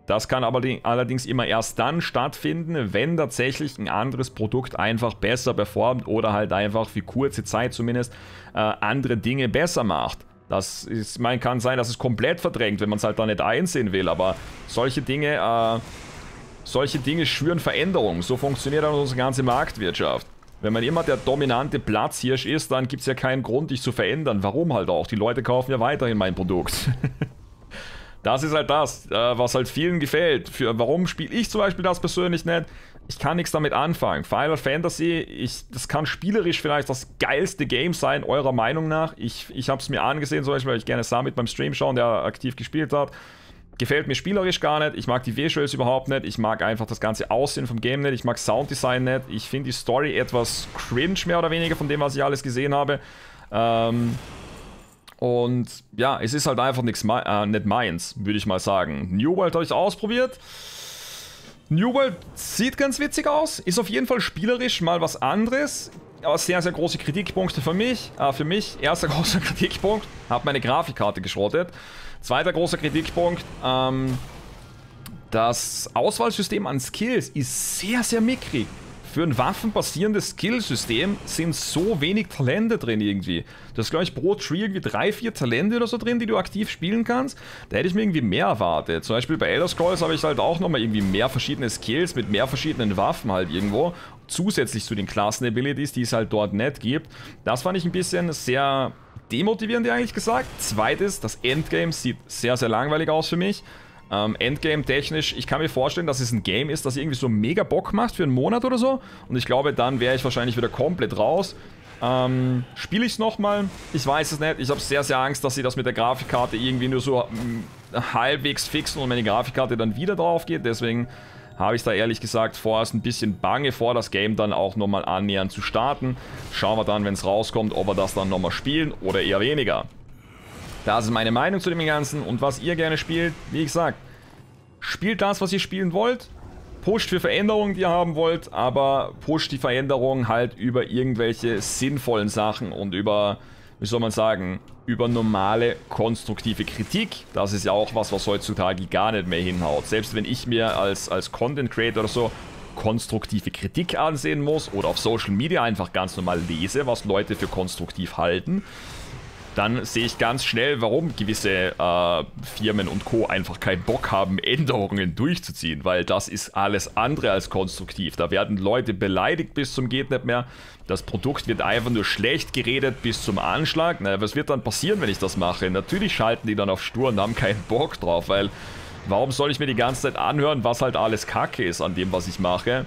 Das kann aber allerdings immer erst dann stattfinden, wenn tatsächlich ein anderes Produkt einfach besser performt oder halt einfach für kurze Zeit zumindest äh, andere Dinge besser macht. Das ist, man kann sein, dass es komplett verdrängt, wenn man es halt da nicht einsehen will, aber solche Dinge, äh, solche Dinge schüren Veränderung. So funktioniert auch unsere ganze Marktwirtschaft. Wenn man immer der dominante Platzhirsch ist, dann gibt es ja keinen Grund, dich zu verändern. Warum halt auch? Die Leute kaufen ja weiterhin mein Produkt. Das ist halt das, äh, was halt vielen gefällt. Für, warum spiele ich zum Beispiel das persönlich nicht? Ich kann nichts damit anfangen. Final Fantasy, ich, das kann spielerisch vielleicht das geilste Game sein, eurer Meinung nach. Ich, ich habe es mir angesehen, zum Beispiel, weil ich gerne Samit beim Stream schauen, der aktiv gespielt hat. Gefällt mir spielerisch gar nicht. Ich mag die Visuals überhaupt nicht. Ich mag einfach das ganze Aussehen vom Game nicht. Ich mag Sounddesign nicht. Ich finde die Story etwas cringe, mehr oder weniger, von dem, was ich alles gesehen habe. Ähm... Und ja, es ist halt einfach nichts äh, nicht meins, würde ich mal sagen. New World habe ich ausprobiert. New World sieht ganz witzig aus. Ist auf jeden Fall spielerisch mal was anderes. Aber sehr, sehr große Kritikpunkte für mich. Äh, für mich, erster großer Kritikpunkt, habe meine Grafikkarte geschrottet. Zweiter großer Kritikpunkt, ähm, das Auswahlsystem an Skills ist sehr, sehr mickrig. Für ein waffenbasierendes Skillsystem sind so wenig Talente drin irgendwie. Du hast, glaube ich, pro Tree irgendwie drei, vier Talente oder so drin, die du aktiv spielen kannst. Da hätte ich mir irgendwie mehr erwartet. Zum Beispiel bei Elder Scrolls habe ich halt auch nochmal irgendwie mehr verschiedene Skills mit mehr verschiedenen Waffen halt irgendwo. Zusätzlich zu den Klassen-Abilities, die es halt dort nicht gibt. Das fand ich ein bisschen sehr demotivierend, eigentlich gesagt. Zweites, das Endgame sieht sehr, sehr langweilig aus für mich. Ähm, Endgame-technisch, ich kann mir vorstellen, dass es ein Game ist, das irgendwie so mega Bock macht für einen Monat oder so. Und ich glaube, dann wäre ich wahrscheinlich wieder komplett raus. Ähm, Spiele ich es nochmal? Ich weiß es nicht. Ich habe sehr, sehr Angst, dass sie das mit der Grafikkarte irgendwie nur so mh, halbwegs fixen und meine Grafikkarte dann wieder drauf geht. Deswegen habe ich da ehrlich gesagt vorerst ein bisschen Bange vor, das Game dann auch nochmal annähernd zu starten. Schauen wir dann, wenn es rauskommt, ob wir das dann nochmal spielen oder eher weniger. Das ist meine Meinung zu dem Ganzen und was ihr gerne spielt, wie gesagt, spielt das, was ihr spielen wollt, pusht für Veränderungen, die ihr haben wollt, aber pusht die Veränderungen halt über irgendwelche sinnvollen Sachen und über, wie soll man sagen, über normale, konstruktive Kritik. Das ist ja auch was, was heutzutage gar nicht mehr hinhaut. Selbst wenn ich mir als, als Content Creator oder so konstruktive Kritik ansehen muss oder auf Social Media einfach ganz normal lese, was Leute für konstruktiv halten, dann sehe ich ganz schnell, warum gewisse äh, Firmen und Co. einfach keinen Bock haben, Änderungen durchzuziehen, weil das ist alles andere als konstruktiv. Da werden Leute beleidigt bis zum geht nicht mehr. Das Produkt wird einfach nur schlecht geredet bis zum Anschlag. Na, was wird dann passieren, wenn ich das mache? Natürlich schalten die dann auf stur und haben keinen Bock drauf, weil warum soll ich mir die ganze Zeit anhören, was halt alles Kacke ist an dem, was ich mache?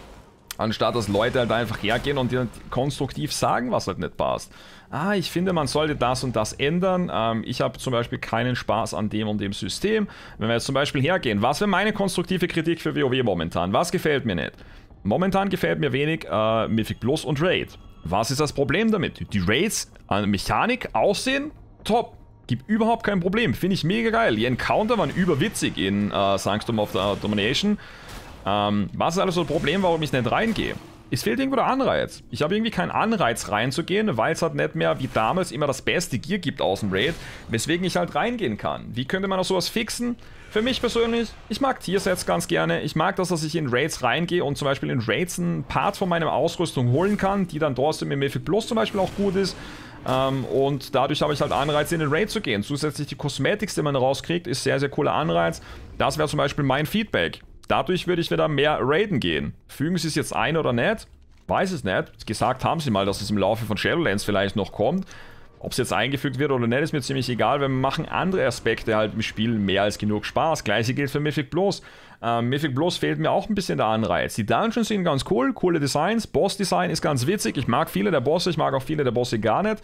Anstatt dass Leute halt einfach hergehen und dir konstruktiv sagen, was halt nicht passt. Ah, ich finde, man sollte das und das ändern. Ähm, ich habe zum Beispiel keinen Spaß an dem und dem System. Wenn wir jetzt zum Beispiel hergehen, was wäre meine konstruktive Kritik für WoW momentan? Was gefällt mir nicht? Momentan gefällt mir wenig äh, Mythic Plus und Raid. Was ist das Problem damit? Die Raids an Mechanik, Aussehen, top. Gibt überhaupt kein Problem. Finde ich mega geil. Die Encounter waren überwitzig in äh, Sanctum of the Domination. Ähm, was ist alles so ein Problem, warum ich nicht reingehe? Es fehlt irgendwo der Anreiz. Ich habe irgendwie keinen Anreiz reinzugehen, weil es halt nicht mehr wie damals immer das beste Gear gibt aus dem Raid, weswegen ich halt reingehen kann. Wie könnte man auch sowas fixen? Für mich persönlich, ich mag Tiersets ganz gerne. Ich mag das, dass ich in Raids reingehe und zum Beispiel in Raids einen Part von meiner Ausrüstung holen kann, die dann trotzdem im Mythic Plus zum Beispiel auch gut ist. Ähm, und dadurch habe ich halt Anreiz, in den Raid zu gehen. Zusätzlich die Cosmetics, die man rauskriegt, ist sehr, sehr cooler Anreiz. Das wäre zum Beispiel mein Feedback. Dadurch würde ich wieder mehr raiden gehen. Fügen sie es jetzt ein oder nicht? Weiß es nicht. Gesagt haben sie mal, dass es im Laufe von Shadowlands vielleicht noch kommt. Ob es jetzt eingefügt wird oder nicht, ist mir ziemlich egal, weil wir machen andere Aspekte halt im Spiel mehr als genug Spaß. Gleiche gilt für Mythic Plus. Ähm, Mythic Plus fehlt mir auch ein bisschen der Anreiz. Die Dungeons sind ganz cool, coole Designs. Boss-Design ist ganz witzig. Ich mag viele der Bosse, ich mag auch viele der Bosse gar nicht.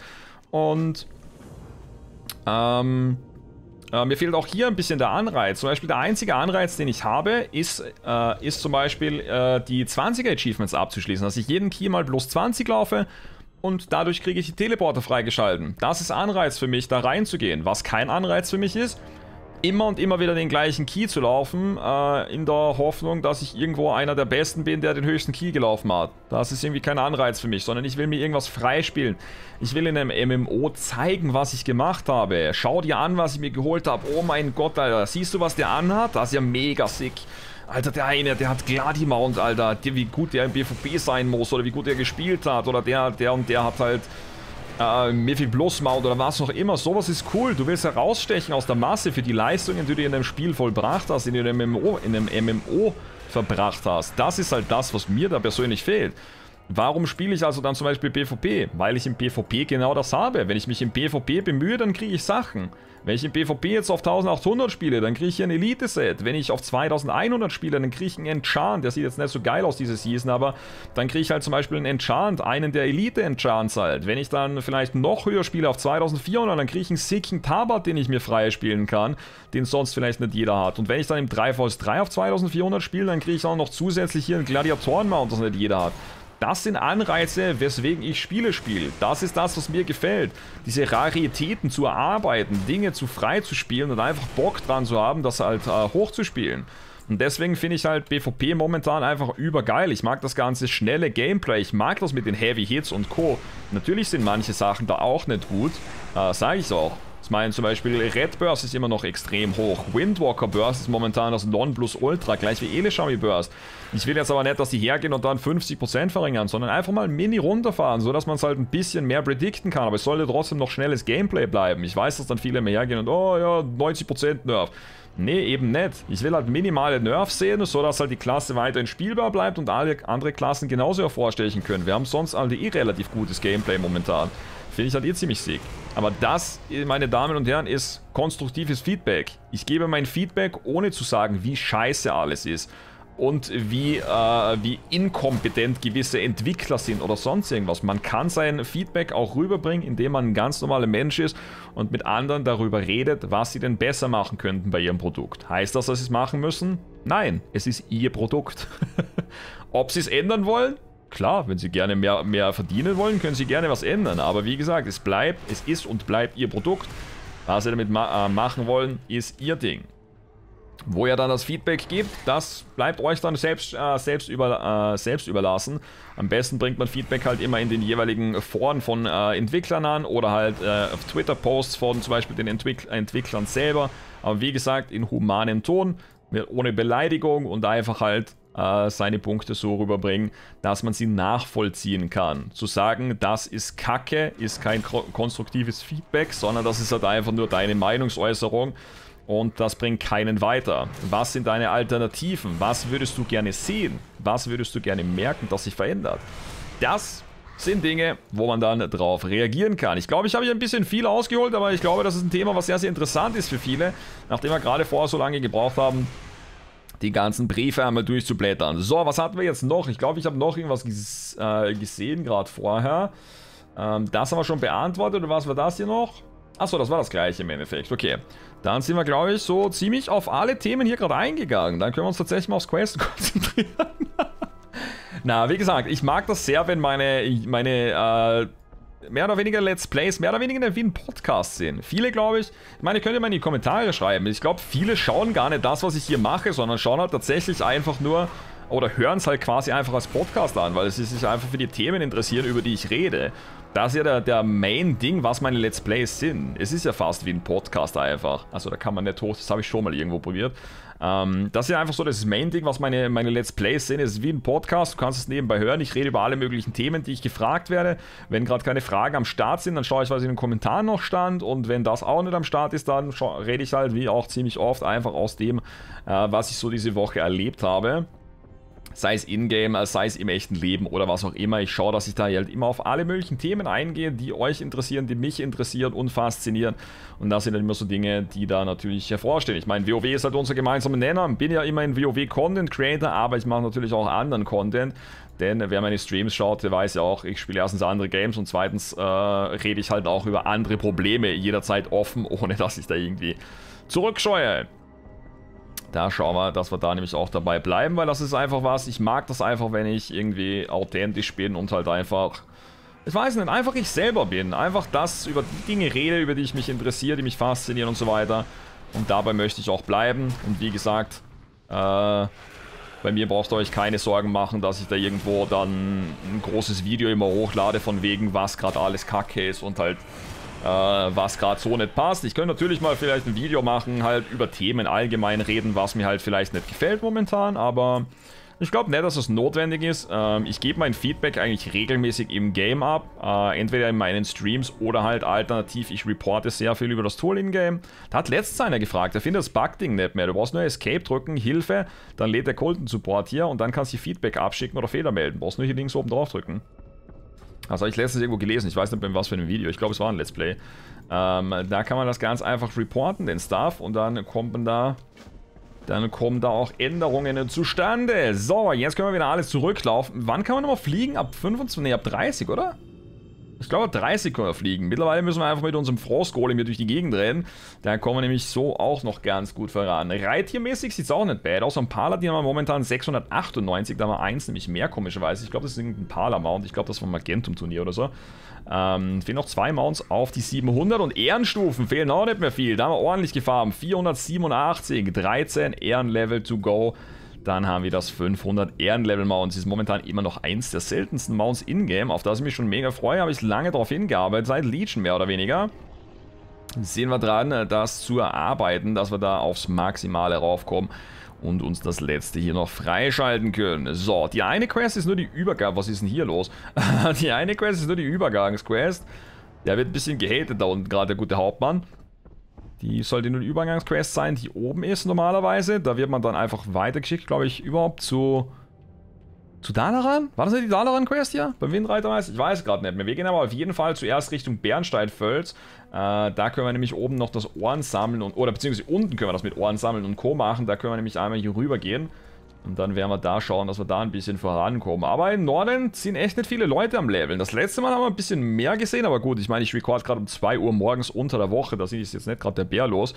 Und ähm... Uh, mir fehlt auch hier ein bisschen der Anreiz. Zum Beispiel der einzige Anreiz, den ich habe, ist, äh, ist zum Beispiel äh, die zwanziger Achievements abzuschließen. Dass ich jeden Key mal plus zwanzig laufe und dadurch kriege ich die Teleporter freigeschalten. Das ist Anreiz für mich, da reinzugehen. Was kein Anreiz für mich ist, immer und immer wieder den gleichen Key zu laufen, äh, in der Hoffnung, dass ich irgendwo einer der Besten bin, der den höchsten Key gelaufen hat. Das ist irgendwie kein Anreiz für mich, sondern ich will mir irgendwas freispielen. Ich will in einem M M O zeigen, was ich gemacht habe. Schau dir an, was ich mir geholt habe. Oh mein Gott, Alter. Siehst du, was der anhat? Das ist ja mega sick. Alter, der eine, der hat Gladi-Mount, Alter. Wie gut der im B V B sein muss oder wie gut er gespielt hat. Oder der, der und der hat halt äh, Mythic Plus Mount oder was auch immer. Sowas ist cool. Du willst herausstechen aus der Masse für die Leistungen, die du in einem Spiel vollbracht hast, in einem M M O, in einem M M O verbracht hast. Das ist halt das, was mir da persönlich fehlt. Warum spiele ich also dann zum Beispiel PvP? Weil ich im PvP genau das habe. Wenn ich mich im PvP bemühe, dann kriege ich Sachen. Wenn ich im PvP jetzt auf eintausendachthundert spiele, dann kriege ich ein Elite-Set. Wenn ich auf zweitausendeinhundert spiele, dann kriege ich einen Enchant. Der sieht jetzt nicht so geil aus, diese Season, aber dann kriege ich halt zum Beispiel einen Enchant, einen der Elite-Enchants halt. Wenn ich dann vielleicht noch höher spiele, auf zweitausendvierhundert, dann kriege ich einen sicken Tabat, den ich mir frei spielen kann, den sonst vielleicht nicht jeder hat. Und wenn ich dann im drei vs drei auf zweitausendvierhundert spiele, dann kriege ich auch noch zusätzlich hier einen Gladiatoren-Mount, das nicht jeder hat. Das sind Anreize, weswegen ich Spiele spiele. Das ist das, was mir gefällt. Diese Raritäten zu erarbeiten, Dinge zu frei zu spielen und einfach Bock dran zu haben, das halt äh, hochzuspielen. Und deswegen finde ich halt PvP momentan einfach übergeil. Ich mag das ganze schnelle Gameplay. Ich mag das mit den Heavy Hits und Co. Natürlich sind manche Sachen da auch nicht gut. Äh, sage ich auch. Ich meine zum Beispiel Red Burst ist immer noch extrem hoch. Windwalker Burst ist momentan das Nonplusultra, gleich wie Elishami Burst. Ich will jetzt aber nicht, dass die hergehen und dann fünfzig Prozent verringern, sondern einfach mal mini runterfahren, sodass man es halt ein bisschen mehr predikten kann. Aber es sollte trotzdem noch schnelles Gameplay bleiben. Ich weiß, dass dann viele mehr hergehen und oh ja, neunzig Prozent Nerf. Nee, eben nicht. Ich will halt minimale Nerfs sehen, sodass halt die Klasse weiterhin spielbar bleibt und alle andere Klassen genauso hervorstechen können. Wir haben sonst alle eh relativ gutes Gameplay momentan. Finde ich halt eh ziemlich sick. Aber das, meine Damen und Herren, ist konstruktives Feedback. Ich gebe mein Feedback, ohne zu sagen, wie scheiße alles ist. Und wie, äh, wie inkompetent gewisse Entwickler sind oder sonst irgendwas. Man kann sein Feedback auch rüberbringen, indem man ein ganz normaler Mensch ist und mit anderen darüber redet, was sie denn besser machen könnten bei ihrem Produkt. Heißt das, dass sie es machen müssen? Nein, es ist ihr Produkt. Ob sie es ändern wollen? Klar, wenn sie gerne mehr, mehr verdienen wollen, können sie gerne was ändern. Aber wie gesagt, es bleibt, es ist und bleibt ihr Produkt. Was sie damit ma äh, machen wollen, ist ihr Ding. Wo ihr dann das Feedback gibt, das bleibt euch dann selbst, äh, selbst, über, äh, selbst überlassen. Am besten bringt man Feedback halt immer in den jeweiligen Foren von äh, Entwicklern an oder halt äh, auf Twitter-Posts von zum Beispiel den Entwick Entwicklern selber. Aber wie gesagt, in humanem Ton, ohne Beleidigung und einfach halt äh, seine Punkte so rüberbringen, dass man sie nachvollziehen kann. Zu sagen, das ist Kacke, ist kein konstruktives Feedback, sondern das ist halt einfach nur deine Meinungsäußerung. Und das bringt keinen weiter. Was sind deine Alternativen? Was würdest du gerne sehen? Was würdest du gerne merken, dass sich verändert? Das sind Dinge, wo man dann drauf reagieren kann. Ich glaube, ich habe hier ein bisschen viel ausgeholt, aber ich glaube, das ist ein Thema, was sehr, sehr interessant ist für viele, nachdem wir gerade vorher so lange gebraucht haben, die ganzen Briefe einmal durchzublättern. So, was hatten wir jetzt noch? Ich glaube, ich habe noch irgendwas ges äh, gesehen, gerade vorher. Ähm, das haben wir schon beantwortet, oder was war das hier noch? Achso, das war das gleiche im Endeffekt. Okay, dann sind wir, glaube ich, so ziemlich auf alle Themen hier gerade eingegangen. Dann können wir uns tatsächlich mal aufs Quest konzentrieren. Na, wie gesagt, ich mag das sehr, wenn meine, meine äh, mehr oder weniger Let's Plays mehr oder weniger wie ein Podcast sind. Viele, glaube ich, ich meine, könnt ihr mal in die Kommentare schreiben. Ich glaube, viele schauen gar nicht das, was ich hier mache, sondern schauen halt tatsächlich einfach nur oder hören es halt quasi einfach als Podcast an, weil sie sich einfach für die Themen interessieren, über die ich rede. Das ist ja der, der Main-Ding, was meine Let's Plays sind. Es ist ja fast wie ein Podcast einfach. Also da kann man nicht hoch, das habe ich schon mal irgendwo probiert. Ähm, das ist ja einfach so das Main-Ding, was meine, meine Let's Plays sind. Es ist wie ein Podcast, du kannst es nebenbei hören. Ich rede über alle möglichen Themen, die ich gefragt werde. Wenn gerade keine Fragen am Start sind, dann schaue ich, was in den Kommentaren noch stand. Und wenn das auch nicht am Start ist, dann rede ich halt, wie auch ziemlich oft, einfach aus dem, äh, was ich so diese Woche erlebt habe. Sei es in-game, sei es im echten Leben oder was auch immer. Ich schaue, dass ich da halt immer auf alle möglichen Themen eingehe, die euch interessieren, die mich interessieren und faszinieren. Und das sind dann immer so Dinge, die da natürlich hervorstehen. Ich meine, WoW ist halt unser gemeinsamer Nenner. Bin ja immer ein WoW-Content-Creator, aber ich mache natürlich auch anderen Content. Denn wer meine Streams schaut, der weiß ja auch, ich spiele erstens andere Games und zweitens äh, rede ich halt auch über andere Probleme jederzeit offen, ohne dass ich da irgendwie zurückscheue. Da schauen wir, dass wir da nämlich auch dabei bleiben, weil das ist einfach was, ich mag das einfach, wenn ich irgendwie authentisch bin und halt einfach, ich weiß nicht, einfach ich selber bin. Einfach das, über die Dinge rede, über die ich mich interessiere, die mich faszinieren und so weiter. Und dabei möchte ich auch bleiben. Und wie gesagt, äh, bei mir braucht ihr euch keine Sorgen machen, dass ich da irgendwo dann ein großes Video immer hochlade von wegen, was gerade alles kacke ist und halt äh, was gerade so nicht passt. Ich könnte natürlich mal vielleicht ein Video machen, halt über Themen allgemein reden, was mir halt vielleicht nicht gefällt momentan, aber ich glaube nicht, dass es notwendig ist. Ähm, ich gebe mein Feedback eigentlich regelmäßig im Game ab. Äh, entweder in meinen Streams oder halt alternativ, ich reporte sehr viel über das Tool in-game. Da hat letztens einer gefragt, er findet das Bug-Ding nicht mehr. Du brauchst nur Escape drücken, Hilfe, dann lädt der Kunden-Support hier und dann kannst du Feedback abschicken oder Fehler melden. Du brauchst nur hier links oben drauf drücken. Das habe ich letztens irgendwo gelesen, ich weiß nicht bei was für einem Video, ich glaube es war ein Let's Play. Ähm, da kann man das ganz einfach reporten, den Stuff, und dann kommt man da... Dann kommen da auch Änderungen zustande. So, jetzt können wir wieder alles zurücklaufen. Wann kann man nochmal fliegen? Ab fünfundzwanzig, nee, ab dreißig, oder? Ich glaube, ab dreißig können wir fliegen. Mittlerweile müssen wir einfach mit unserem Frostgolem hier durch die Gegend rennen. Da kommen wir nämlich so auch noch ganz gut voran. Reitiermäßig sieht es auch nicht bad aus. Am Paladin haben wir momentan sechshundertachtundneunzig. Da haben wir eins nämlich mehr, komischerweise. Ich glaube, das ist irgendein Pala-Mount. Ich glaube, das war ein Magentum-Turnier oder so. Ähm, fehlen noch zwei Mounts auf die siebenhundert und Ehrenstufen fehlen auch nicht mehr viel. Da haben wir ordentlich gefarmt. vierhundertsiebenundachtzig, dreizehn Ehrenlevel to go. Dann haben wir das fünfhundert Ehrenlevel-Mounts. Ist momentan immer noch eins der seltensten Mounts in-game. Auf das ich mich schon mega freue, habe ich lange darauf hingearbeitet, seit Legion mehr oder weniger. Sehen wir dran, das zu erarbeiten, dass wir da aufs Maximale raufkommen und uns das letzte hier noch freischalten können. So, die eine Quest ist nur die Übergang... Was ist denn hier los? Die eine Quest ist nur die Übergangsquest. Der wird ein bisschen gehatet da unten, gerade der gute Hauptmann. Die sollte nur eine Übergangsquest sein, die oben ist normalerweise. Da wird man dann einfach weitergeschickt, glaube ich, überhaupt zu... Zu Dalaran? War das nicht die Dalaran-Quest hier? Beim Windreitermeister? Ich weiß gerade nicht mehr. Wir gehen aber auf jeden Fall zuerst Richtung Bernsteinfels. Äh, da können wir nämlich oben noch das Ohren sammeln und... Oder beziehungsweise unten können wir das mit Ohren sammeln und Co. machen. Da können wir nämlich einmal hier rüber gehen. Und dann werden wir da schauen, dass wir da ein bisschen vorankommen. Aber im Norden sind echt nicht viele Leute am Leveln. Das letzte Mal haben wir ein bisschen mehr gesehen, aber gut, ich meine, ich recorde gerade um zwei Uhr morgens unter der Woche. Da ist jetzt nicht gerade der Bär los.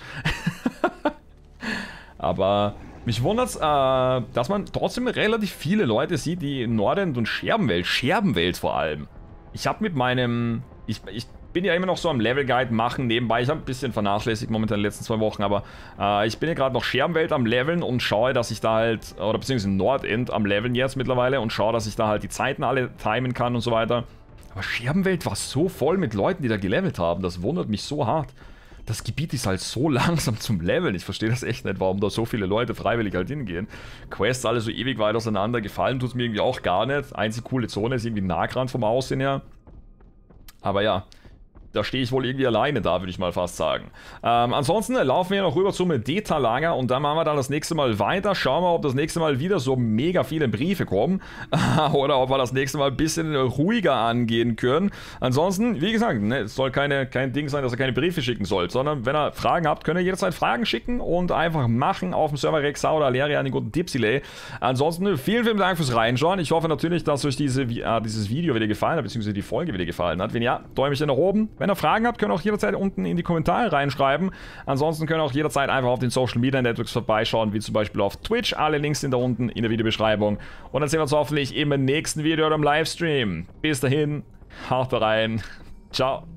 Aber... Mich wundert es, äh, dass man trotzdem relativ viele Leute sieht, die Nordend und Scherbenwelt, Scherbenwelt vor allem. Ich habe mit meinem, ich, ich bin ja immer noch so am Level Guide machen nebenbei, ich habe ein bisschen vernachlässigt momentan in den letzten zwei Wochen, aber äh, ich bin ja gerade noch Scherbenwelt am Leveln und schaue, dass ich da halt, oder beziehungsweise Nordend am Leveln jetzt mittlerweile und schaue, dass ich da halt die Zeiten alle timen kann und so weiter. Aber Scherbenwelt war so voll mit Leuten, die da gelevelt haben, das wundert mich so hart. Das Gebiet ist halt so langsam zum Leveln. Ich verstehe das echt nicht, warum da so viele Leute freiwillig halt hingehen. Quests alle so ewig weit auseinander. Gefallen tut es mir irgendwie auch gar nicht. Einzig coole Zone ist irgendwie Nagrand vom Aussehen her. Aber ja, da stehe ich wohl irgendwie alleine da, würde ich mal fast sagen. Ähm, ansonsten laufen wir noch rüber zum Deta-Lager und dann machen wir dann das nächste Mal weiter. Schauen wir, ob das nächste Mal wieder so mega viele Briefe kommen oder ob wir das nächste Mal ein bisschen ruhiger angehen können. Ansonsten, wie gesagt, ne, es soll keine, kein Ding sein, dass ihr keine Briefe schicken sollt, sondern wenn ihr Fragen habt, könnt ihr jederzeit Fragen schicken und einfach machen auf dem Server Rexa oder Aleria an den guten Tipsilay. Ansonsten, vielen, vielen Dank fürs Reinschauen. Ich hoffe natürlich, dass euch diese, äh, dieses Video wieder gefallen hat, beziehungsweise die Folge wieder gefallen hat. Wenn ja, Däumchen nach oben. Wenn ihr Fragen habt, könnt ihr auch jederzeit unten in die Kommentare reinschreiben. Ansonsten könnt ihr auch jederzeit einfach auf den Social Media Networks vorbeischauen, wie zum Beispiel auf Twitch. Alle Links sind da unten in der Videobeschreibung. Und dann sehen wir uns hoffentlich im nächsten Video oder im Livestream. Bis dahin, haut rein. Ciao.